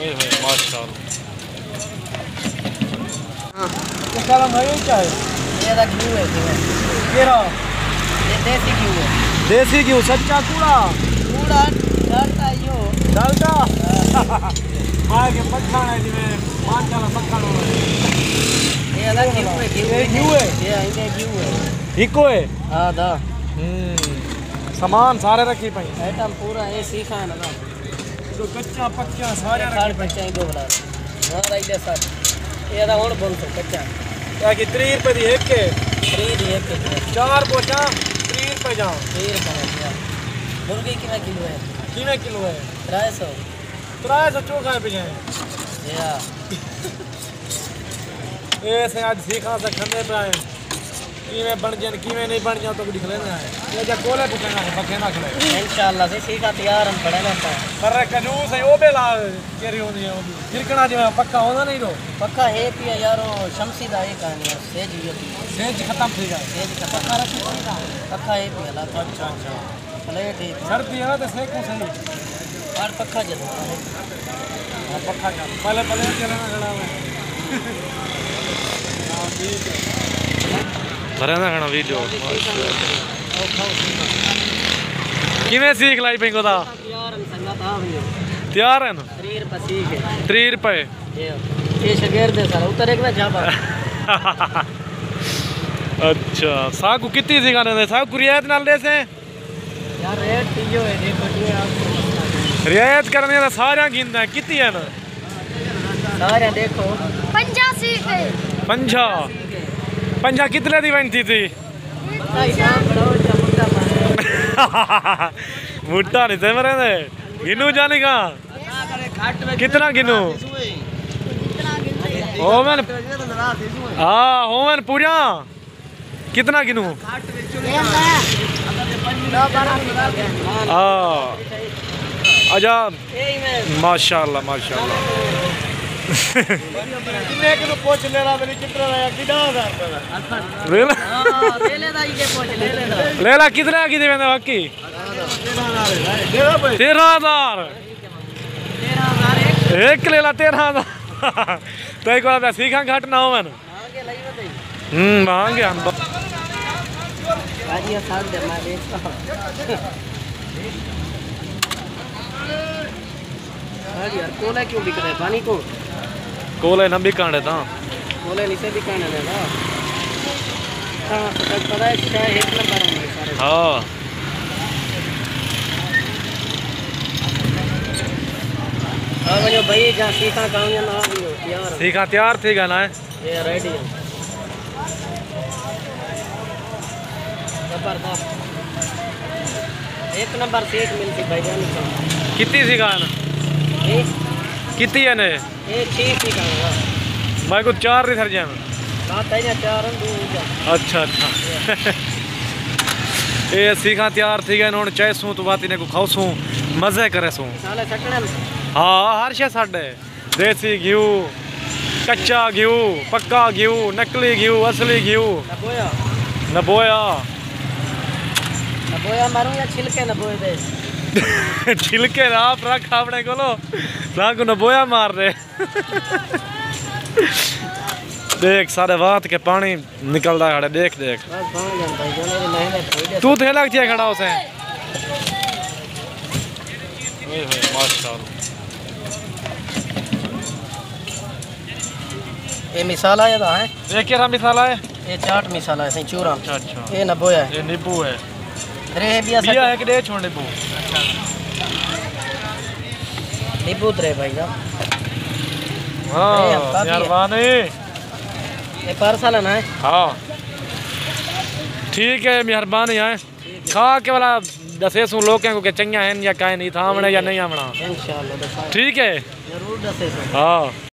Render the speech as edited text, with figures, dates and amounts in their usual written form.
हां साला भाई क्या है ये दा घी है केरा ये देसी घी सच्चा कूड़ा डालता यो डालता आगे पक्का है जिਵੇਂ मांचाला पक्का नो ये दा घी है ये घी है इको है हां दा सामान सारे रखी पई आइटम पूरा ये सीखा है ना तो कच्चा पक्का सारे रखी पई दो बना हां राइले सर ये दा और बोल तो कच्चा क्या कि 3 रुपए दी एक के 3 दी एक के 4 पोचा 3 रुपए जाओ 3 रुपए मुर्गी कितना किलो है 350 चोखा पे जाए या ऐसे आज सीखा से खंडे पे आए कीमे बन जन कीमे नहीं बन जाओ तो दिख लेना है ये जा कोले पुछना है बखेना खले इंशाल्लाह से सीखा तैयार हम पड़े ना पर कंजूस है ओ बेला केरी होनी है फिरकना जो पक्का होना नहीं रो पक्का है पिया यारो शमसी दा एक कहानी है सेज खत्म थी गया सेज खत्म पक्का रखी पक्का है पिया ला अच्छा प्लेट है सर्दी है तो सेको सही और पक्का जल हां पक्का का पहले चलना खड़ा है हां ठीक है भरना खाना वीडियो किवें सीख लाई पे कोदा तैयार है ना 3 रुपए सीख है 3 रुपए ये शगेर दे सारा उतर एक ना जाबा अच्छा साकू कितनी सिखाने दे साकू रियायत नाल दे से यार रेट तीयो है देखो ये आपको रियायत करने दा सारा गिनदा कितनी है ना सारा देखो 50 सीख है 50 कितने दी बनती थी मुट्टा नहीं थे मरे ने गिनू जाने का कितना गिनू होमन हाँ होमन पूरा कितना गिनू अच्छा माशाल्लाह माशाल्लाह कितने किलो पोछ ले रहा मेरी कितना आया कितना ले ला ले दा ये पोछ ले ला कितना की दे वेंदा बाकी 13000 एक ले ला 13000 तो एक बार सीखा घट ना हो मन आगे लई बताई मांगे हम आज ये साथ दे मैं देखता यार कोला क्यों बिक रहा है पानी को कोले न बिकाने ता कोले नीचे बिकाने ने ना हां पता है क्या एक नंबर होंगे सारे हां अब जो भाई जा सीखा काम या ना भी हो यार सीखा तैयार थी गाना है ये रेडी है जबरदस्त एक नंबर सीख मिलती भाई जान कितनी सिखाना कितनी है ने ये 6 सिखाऊंगा भाई को 4 नहीं सर जाना बात है ना 4 अच्छा अच्छा ये सीखा तैयार थी गए नोन चाहे सू तो बात इने को खाओ सू मजे करे सू साले सटने हां हर शे साडे देसी घी कच्चा घी पक्का घी नकली घी असली घी नबोया मारूं या छिलके नबोए दे छिलके आप रख अपने को को नबोया मार रहे देख सारे वात के पानी निकलता है देख देख तू थे लग जाए खड़ा उसे माशाल्लाह ये मिसाला है ये क्या मिसाला है ये चाट मिसाला है चूरा अच्छा ये नबोया है ये नींबू है रे बिया है कि दे छोड़ नींबू नींबू रे भाई जा हां मेहरबानी ये पार्सल है ना हां ठीक है मेहरबानी है खा के वाला दसे सु लोगों को के चंगा है या काहे नहीं था हमने या नहीं हमना इंशाल्लाह ठीक है जरूर दसे हां।